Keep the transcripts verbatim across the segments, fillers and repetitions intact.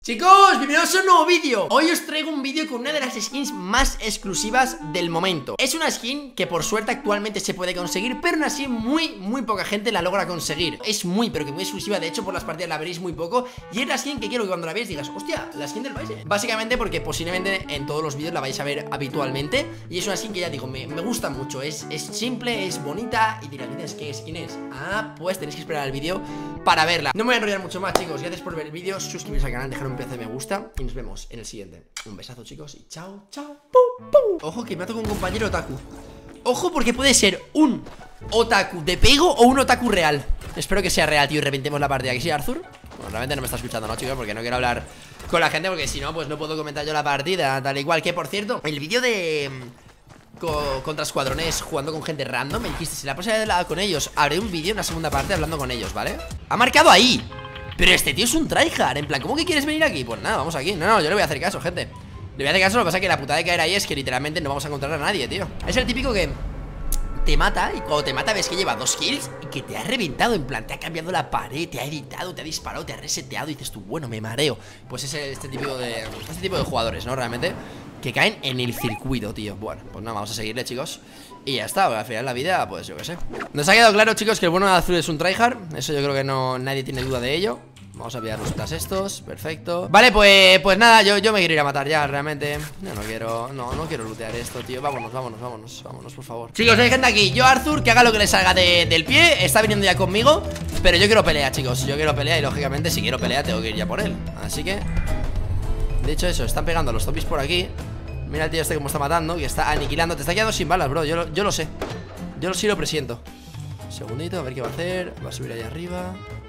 Chicos, bienvenidos a un nuevo vídeo. Hoy os traigo un vídeo con una de las skins más exclusivas del momento. Es una skin que por suerte actualmente se puede conseguir, pero aún así muy, muy poca gente la logra conseguir. Es muy, pero que muy exclusiva. De hecho, por las partidas la veréis muy poco. Y es la skin que quiero que cuando la veáis digas, hostia, la skin del Vice. Básicamente porque posiblemente en todos los vídeos la vais a ver habitualmente. Y es una skin que ya digo, me, me gusta mucho. Es, es simple, es bonita. Y dirás, ¿qué skin es? Ah, pues tenéis que esperar al vídeo para verla. No me voy a enrollar mucho más, chicos. Gracias por ver el vídeo, suscribiros al canal, dejar un pedazo de me gusta y nos vemos en el siguiente. Un besazo, chicos, y chao, chao. ¡Pum, pum! Ojo que me ha tocado un compañero otaku. Ojo porque puede ser un otaku de pego o un otaku real. Espero que sea real, tío, y reventemos la partida. ¿Que sí, Arthur? Bueno, realmente no me está escuchando, ¿no, chicos? Porque no quiero hablar con la gente, porque si no, pues no puedo comentar yo la partida, tal y cual. Que, por cierto, el vídeo de... Co contra escuadrones jugando con gente random, me dijiste, si la próxima vez con ellos haré un vídeo, una segunda parte hablando con ellos, ¿vale? Ha marcado ahí. Pero este tío es un tryhard, en plan, ¿cómo que quieres venir aquí? Pues nada, vamos aquí. No, no, yo le voy a hacer caso, gente. Le voy a hacer caso, lo que pasa es que la putada de caer ahí es que literalmente no vamos a encontrar a nadie, tío. Es el típico que te mata y cuando te mata ves que lleva dos kills y que te ha reventado, en plan, te ha cambiado la pared, te ha editado, te ha disparado, te ha reseteado y dices tú, bueno, me mareo. Pues es este tipo de, este tipo de jugadores, ¿no? Realmente, que caen en el circuito, tío. Bueno, pues nada, vamos a seguirle, chicos. Y ya está, al final la vida, pues yo qué sé. Nos ha quedado claro, chicos, que el bueno de azul es un tryhard. Eso yo creo que no, nadie tiene duda de ello. Vamos a pillar los putas estos, perfecto. Vale, pues, pues nada, yo, yo me quiero ir a matar ya, realmente. Yo no quiero, no, no quiero lootear esto, tío. Vámonos, vámonos, vámonos, vámonos, por favor. Chicos, hay gente aquí, yo Arthur, que haga lo que le salga de, del pie. Está viniendo ya conmigo, pero yo quiero pelea, chicos. Yo quiero pelea y lógicamente si quiero pelea tengo que ir ya por él. Así que, de hecho eso, están pegando a los zombies por aquí. Mira el tío este como está matando, que está aniquilando. Te está quedando sin balas, bro, yo lo, yo lo sé. Yo sí lo presiento. Un segundito, a ver qué va a hacer. Va a subir ahí arriba.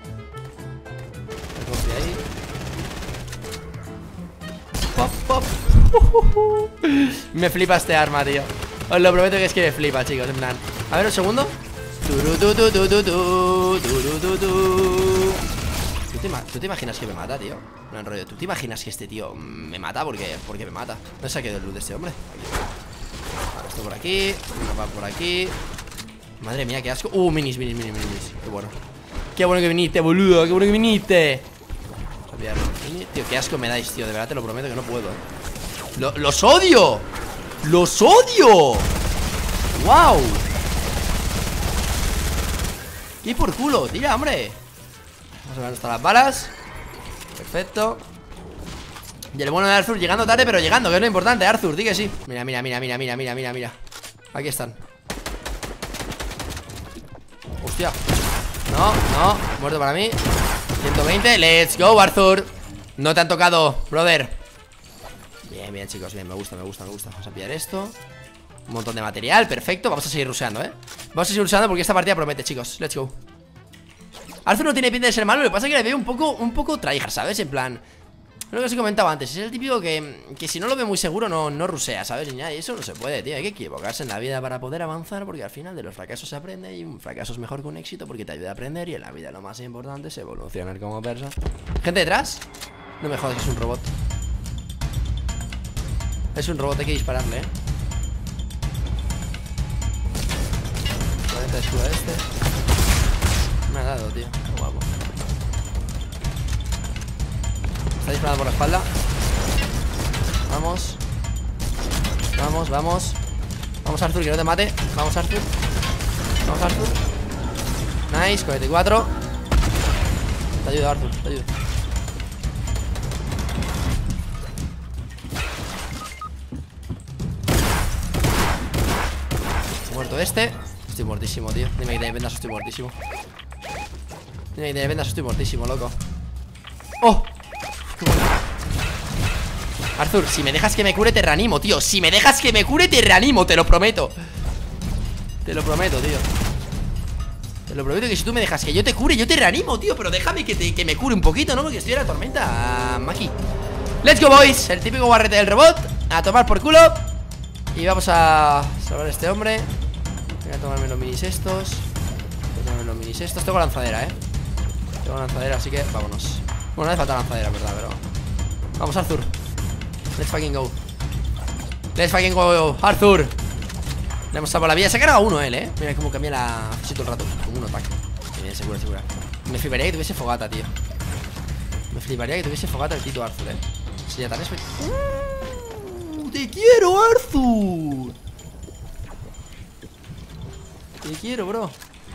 Ahí. Pop, pop. Me flipa este arma, tío. Os lo prometo que es que me flipa, chicos. En plan, a ver un segundo. ¿Tú te, ¿Tú te imaginas que me mata, tío? No enrollo. ¿Tú te imaginas que este tío me mata porque, porque me mata? No se ha quedado el loot de este hombre. Vale, esto por aquí. Uno va por aquí. Madre mía, qué asco. Uh, minis, minis, minis, minis. Qué bueno. Qué bueno que viniste, boludo. Qué bueno que viniste. Tío, qué asco me dais, tío. De verdad te lo prometo que no puedo, eh. Lo, ¡Los odio! ¡Los odio! ¡Wow! Y por culo, tira, hombre. Vamos a ver dónde están las balas. Perfecto. Y el bueno de Arthur llegando tarde, pero llegando, que es lo importante, Arthur, di que sí. Mira, mira, mira, mira, mira, mira, mira, mira. Aquí están. Hostia. No, no, muerto para mí. ciento veinte, let's go, Arthur. No te han tocado, brother. Bien, bien, chicos, bien, me gusta, me gusta, me gusta. Vamos a pillar esto. Un montón de material, perfecto. Vamos a seguir ruseando, eh. Vamos a seguir ruseando porque esta partida promete, chicos. Let's go. Arthur no tiene pinta de ser malo, lo que pasa es que le veo un poco, un poco tryhard, ¿sabes? En plan, lo que os he comentado antes, es el típico que, que si no lo ve muy seguro no, no rusea, ¿sabes? Y eso no se puede, tío, hay que equivocarse en la vida para poder avanzar. Porque al final de los fracasos se aprende. Y un fracaso es mejor que un éxito porque te ayuda a aprender. Y en la vida lo más importante es evolucionar como persona. ¿Gente detrás? No me jodas, es un robot. Es un robot, hay que dispararle, eh. cuarenta de escudo a este. Me ha dado, tío, qué guapo. Está disparando por la espalda. Vamos. Vamos, vamos. Vamos, Arthur, que no te mate. Vamos, Arthur. Vamos, Arthur. Nice, cuarenta y cuatro. Te ayudo, Arthur, te ayudo. Muerto este. Estoy muertísimo, tío. Dime que te vendas, estoy muertísimo. Dime que te vendas, estoy muertísimo, loco. ¡Oh! Arthur, si me dejas que me cure te reanimo, tío. Si me dejas que me cure te reanimo, te lo prometo. Te lo prometo, tío. Te lo prometo que si tú me dejas que yo te cure, yo te reanimo, tío. Pero déjame que, te, que me cure un poquito, ¿no? Porque estoy en la tormenta, Maki. Let's go, boys. El típico guarrete del robot. A tomar por culo. Y vamos a salvar a este hombre. Voy a tomarme los minis estos. Voy a tomarme los minis estos. Tengo lanzadera, eh. Tengo lanzadera, así que vámonos. Bueno, no hace falta lanzadera, verdad, pero vamos, Arthur. Let's fucking go. Let's fucking go, Arthur. Le hemos salvado la vida. Se ha cargado uno él, eh. Mira cómo cambia la fase todo el rato. Como un ataque. Bien, segura, segura. Me fliparía que tuviese fogata, tío. Me fliparía que tuviese fogata el Tito Arthur, eh. Sería tan espectacular. ¡Uh! ¡Te quiero, Arthur! Te quiero, bro.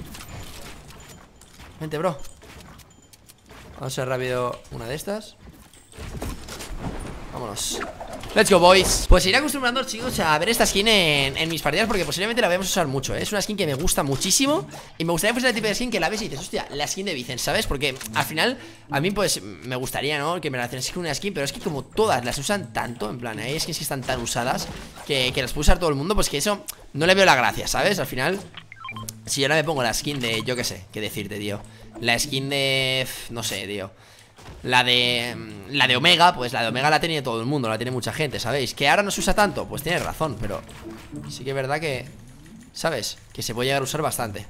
Vente, bro. Vamos a hacer rápido una de estas. Vámonos. Let's go, boys. Pues iré acostumbrando, chicos, a ver esta skin en, en mis partidas, porque posiblemente la vamos a usar mucho, ¿eh? Es una skin que me gusta muchísimo. Y me gustaría que fuese el tipo de skin que la ves y dices, hostia, la skin de Vicen, ¿sabes? Porque al final, a mí pues me gustaría, ¿no? Que me relacionase con una skin, pero es que como todas las usan tanto, en plan, hay skins que están tan usadas que, que las puede usar todo el mundo, pues que eso no le veo la gracia, ¿sabes? Al final, si ahora me pongo la skin de, yo qué sé, qué decirte, tío. La skin de... no sé, tío. La de... La de Omega, pues la de Omega la tiene todo el mundo, la tiene mucha gente, ¿sabéis? Que ahora no se usa tanto, pues tienes razón, pero sí que es verdad que... ¿sabes? Que se puede llegar a usar bastante.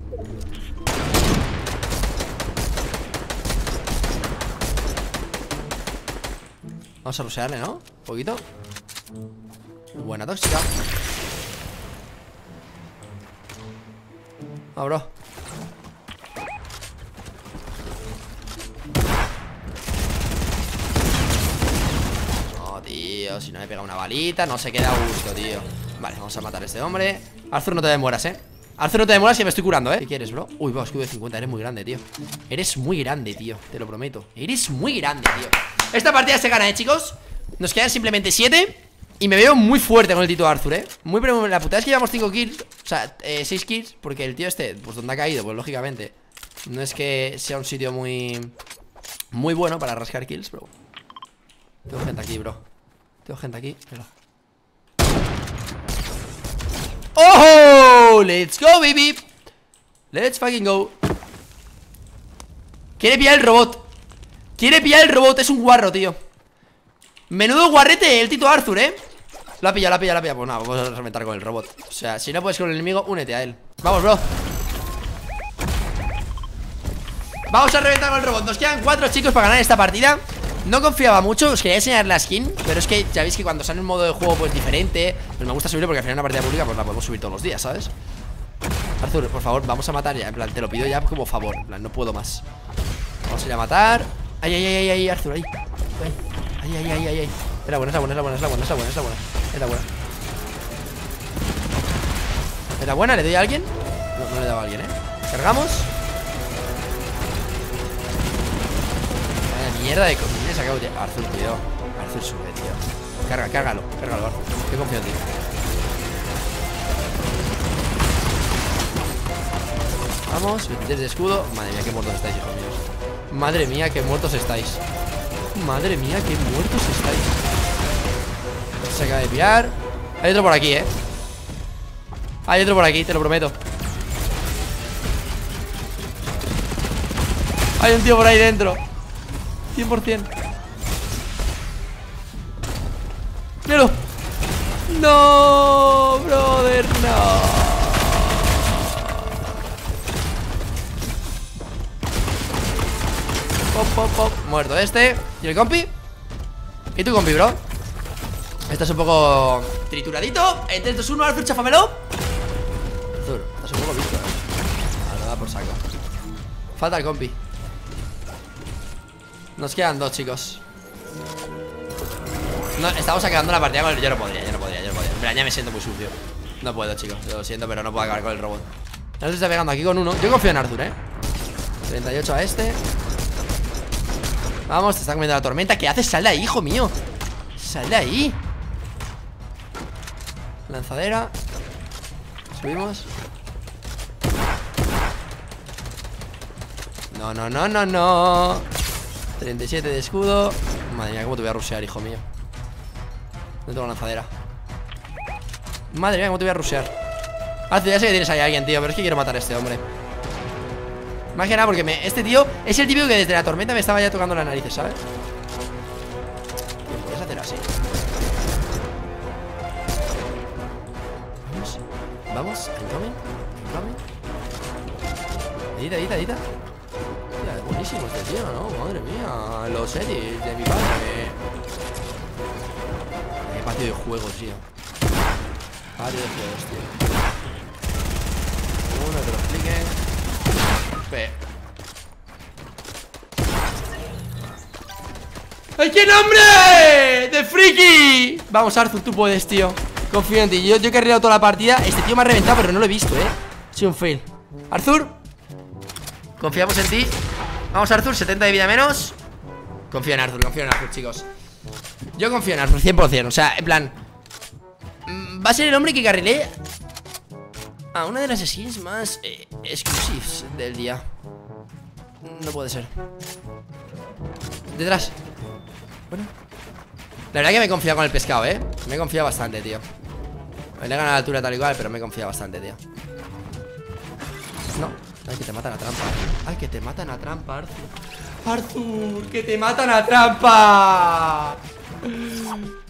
Vamos a rushearle, ¿no? Un poquito. Buena tóxica. Ah, bro. Tío, si no me pega una balita, no se queda a gusto, tío. Vale, vamos a matar a este hombre. Arthur, no te demoras, eh Arthur, no te demoras, que me estoy curando, eh ¿Qué quieres, bro? Uy, va, escudo de cincuenta, eres muy grande, tío. Eres muy grande, tío, te lo prometo. Eres muy grande, tío. Esta partida se gana, eh, chicos. Nos quedan simplemente siete. Y me veo muy fuerte con el Tito Arthur, eh Muy, pero la putada es que llevamos cinco kills. O sea, eh, seis kills, porque el tío este, pues donde ha caído, pues lógicamente no es que sea un sitio muy... muy bueno para rascar kills, pero... tengo gente aquí, bro. Tengo gente aquí, pero... ¡Oh! ¡Let's go, baby! Let's fucking go. Quiere pillar el robot. Quiere pillar el robot, es un guarro, tío. Menudo guarrete el Tito Arthur, eh. Lo ha pillado, lo ha pillado, lo ha pillado. Pues nada, vamos a reventar con el robot. O sea, si no puedes con el enemigo, únete a él. Vamos, bro. Vamos a reventar con el robot. Nos quedan cuatro, chicos, para ganar esta partida. No confiaba mucho, os quería enseñar la skin, pero es que ya veis que cuando sale un modo de juego pues diferente, pues me gusta subirlo porque al final una partida pública pues la podemos subir todos los días, ¿sabes? Arthur, por favor, vamos a matar ya, en plan, te lo pido ya como favor, en plan, no puedo más. Vamos a ir a matar. Ay, ay, ay, ay, Arthur, ahí. Ay, ay, ay, ay, ay. Es la buena, es la buena, es la buena, es la buena, es la buena, es la buena. Es la buena. ¿Es la buena? ¿Le doy a alguien? No, no le he dado a alguien, ¿eh? Cargamos. Mierda de cosines acabo de... Arthur, tío. Arthur sube, tío. Carga, cárgalo, cárgalo, Arthur. Yo confío en ti. Vamos, veintitrés de escudo. Madre mía, qué muertos estáis, hijos míos. Madre mía, qué muertos estáis. Madre mía, qué muertos estáis. Se acaba de pillar. Hay otro por aquí, eh. Hay otro por aquí, te lo prometo. Hay un tío por ahí dentro. cien por cien. ¡Míralo! ¡No, brother! ¡No! Pop, pop, pop. Muerto este. ¿Y el compi? ¿Y tu compi, bro? Este es un poco trituradito. En tres, dos, uno, Arthur, cháfamelo. Arthur, estás un poco visto, eh. Ahora da por saco. Falta el compi. Nos quedan dos, chicos. No, estamos acabando la partida con el... Yo no podría, yo no podría, yo no podría. Mira, ya me siento muy sucio. No puedo, chicos, yo lo siento, pero no puedo acabar con el robot. No se está pegando aquí con uno. Yo confío en Arthur, eh. treinta y ocho a este. Vamos, te está comiendo la tormenta. ¿Qué haces? Sal de ahí, hijo mío. Sal de ahí. Lanzadera. Subimos. No, no, no, no, no. treinta y siete de escudo. Madre mía, cómo te voy a rushear, hijo mío. No tengo lanzadera. Madre mía, cómo te voy a rushear. Ah, ya sé que tienes ahí a alguien, tío, pero es que quiero matar a este hombre. Más que nada porque me, este tío es el típico que desde la tormenta me estaba ya tocando las narices, ¿sabes? ¿Qué puedes hacer así? Vamos. Vamos, incoming. Incoming. Edita, edita, edita. Mira, es buenísimo este tío, ¿no? Madre mía. Los edits de mi padre. Qué patio de juegos, tío. Patio de juegos, tío. Uno que lo explique. P. ¡Ay, qué nombre! ¡De friki! Vamos, Arthur, tú puedes, tío. Confío en ti. Yo, yo he carrilado toda la partida. Este tío me ha reventado, pero no lo he visto, eh. Ha sido un fail. Arthur, confiamos en ti. Vamos, Arthur, setenta de vida menos. Confío en Arthur, confío en Arthur, chicos. Yo confío en Arthur, cien por cien. O sea, en plan, va a ser el hombre que carrilé a una de las skins más eh, exclusivas del día. No puede ser. Detrás. Bueno, la verdad que me he confiado con el pescado, eh. Me he confiado bastante, tío. Me le he ganado la altura tal y cual, pero me he confiado bastante, tío. No. Ay, que te matan a trampa. Ay, que te matan a trampa, Arthur. Arthur, que te matan a trampa.